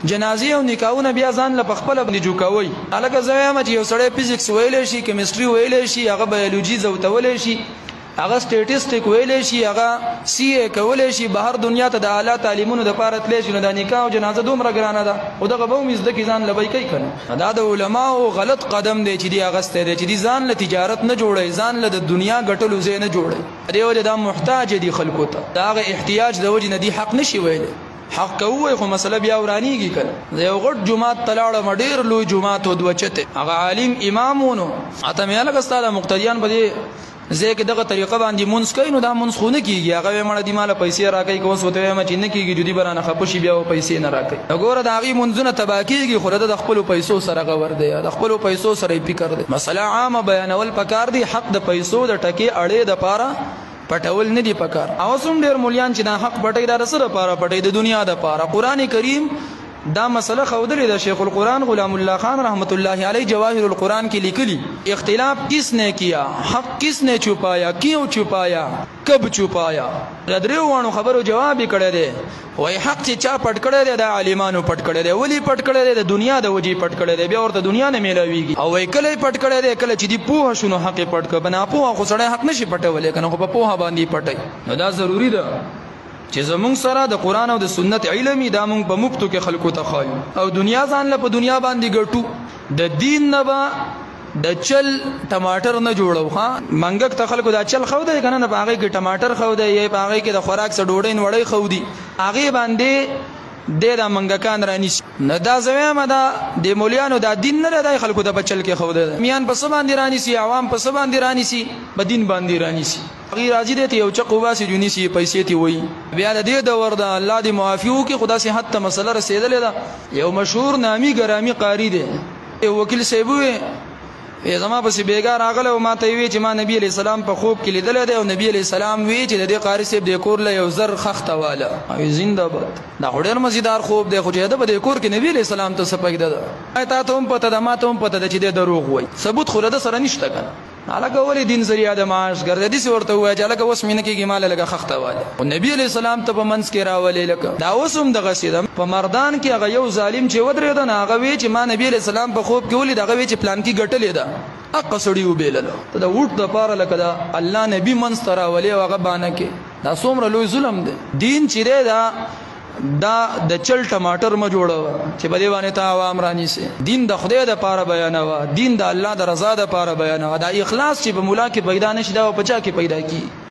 جنازې او نکاحونه بیا ځان له خپل باندې جوړوي الګا زویم چې یو سړی فزیکس ویلې شي کیمستري ویلې شي هغه بایولوژي زوتولې شي هغه سټیټسټیک ویلې شي هغه سی ای کولې شي بهر دنیا ته د اعلی تعلیمونو د پاره تللی شي نو د نکاح او جنازه دومره ګرانه ده او دغه به مزد کې ځان لبی کوي کنه دا د علماو غلط قدم دی چې دی اغسته دی چې دی ځان له تجارت نه جوړي ځان له د دنیا ګټلو زی نه جوړي دیو دا محتاج دي خلکو ته دا هغه احتیاج د وجه نه دی حق نشي ویلې حق کوي خو مسله بیا ورانیږي کنه یو غټ جمعات تلاړه مډیر لوی جمعات ودوچته هغه عالم امامونو اته مې الګ استاد مقتدیان بده زه کې دغه طریقه باندې مونږ کوي نو دا مونږ خو نه کیږي هغه مړه دی مال پیسې راکې کوم سوته ما چې نه کیږي جدي برانه خپشي بیا پیسې نه راکې وګوره دا غي مونږونه تبا کیږي خو د خپل پیسو سره غور دی د خپل پیسو سره فکر دی مسله عامه بیانول پکار دی حق د پیسو د ټکی اړې د پاره پټول نه دی پکار او سم ډیر مولیان چې دا حق پټي دا سره پاره پټي د دنیا د پاره قران کریم دا مسله خودلې د شیخ القرآن غلام الله خان رحمت الله علیه جواهر القرآن کې لیکلي اختلاف کس نے کیا حق کس نے چھپایا کیوں چھپایا کب چھپایا درې وانو خبرو جواب کړی دی وای حق چې چا پټ کړی دی د عالمانو پټ کړی دی ولی پټ کړی دی د دنیا د وجې پټ کړی دی بیا ورته دنیا نه میلاویږي او وای کله پټ کړی دی کله چې دی پوه شنو حق پټ ک بنا پوه خو سړی حق نشي پټولې کنه خو په پوه باندې پټي نو دا ضروری ده چې زمونږ سره د قران او د سنت علمي دا مونږ په مفتو کې خلکو ته خایو او دنیا ځان له په دنیا باندې ګټو د دین نه با د چل ټماټر نه جوړو ها منګک ته خلکو دا چل خو دی کنه نه باغې کې ټماټر خو دی یې باغې کې د خوراک څخه ډوډۍ وړي خو دی هغه باندې د منګکان رانی نه دا زویمه دا د مولیانو دا دین نه دی خلکو د بچل کې خو دی میان په سبا باندې رانی سي عوام په سبا باندې رانی سي په دین باندې رانی سي غیر راځي دې یو چقو واسي جونی سي پیسې تی وای بیا د دې د وردا الله دې معافیو کې خدا سي حتی مسله رسیدلې ده یو مشهور نامي ګرامي قاری دی یو وکیل سیبوي زما پس بیګار راغله او ما ته وی چې ما نبی علی السلام په خوب کې لیدل دی او نبی علی السلام وی چې د دې قاری سیب د کور له یو زر خخته والا او زنده باد دا ډېر مزیدار خوب دی خو چې د دې کور کې نبی علی السلام ته سپیږ ده تا ته هم پته ده ما ته هم پته ده چې د دروغ وای ثبوت خو د سره نشته کنه علاقه ولې دین ذریعہ د معاش ګرځې دي ورته وای چې علاقه وس مینه کېږي مال لګه خخته واله او نبی علی السلام ته په منځ کې راولې لکه دا وسوم دغه سیدم په مردان کې هغه یو ظالم چې ودرېد نه هغه وی چې ما نبی علی السلام په خوب کې ولې دغه وی چې پلان کې ګټلې ده اق سړی وبېلل ته دا وټ د پاره لکه دا الله نبی منځ ته راولې هغه باندې کې دا څومره لوی ظلم دی دین چې دا د چل ټماټر ما جوړو چې په دې باندې ته عوام رانی سي دین د خدای د پاره بیانوا دین د الله د رضا د پاره بیانوا دا اخلاص چې په مولا کې پیدا نشي دا په چا کې پیدا کی